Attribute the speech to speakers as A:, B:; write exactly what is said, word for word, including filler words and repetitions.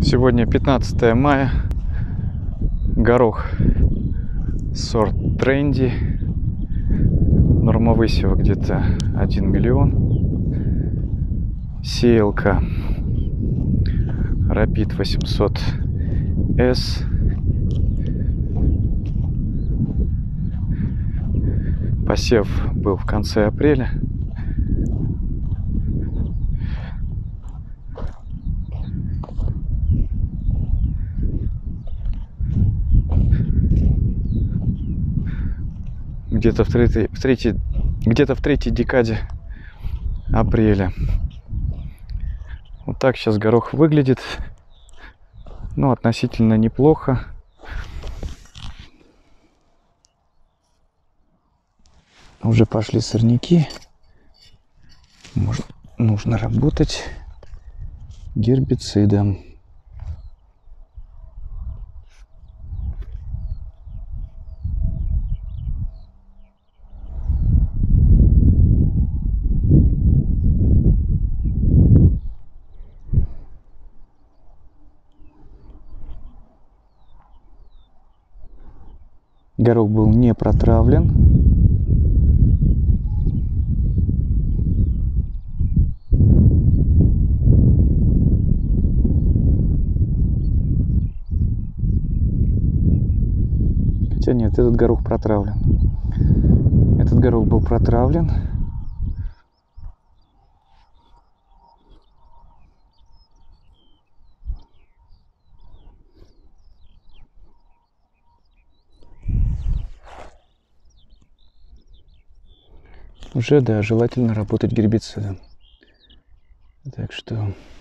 A: Сегодня пятнадцатое мая. Горох сорт Тренди. Норма высева где-то один миллион. Сеялка Rapid восемьсот эс. Посев был в конце апреля. Где-то в третьей, в третьей, где-то в третьей декаде апреля. Вот так сейчас горох выглядит. Ну, относительно неплохо. Уже пошли сорняки. Можно, нужно работать гербицидом. Горох был не протравлен. Хотя нет, этот горох протравлен. Этот горох был протравлен. Уже, да, желательно работать гербицидом. Так что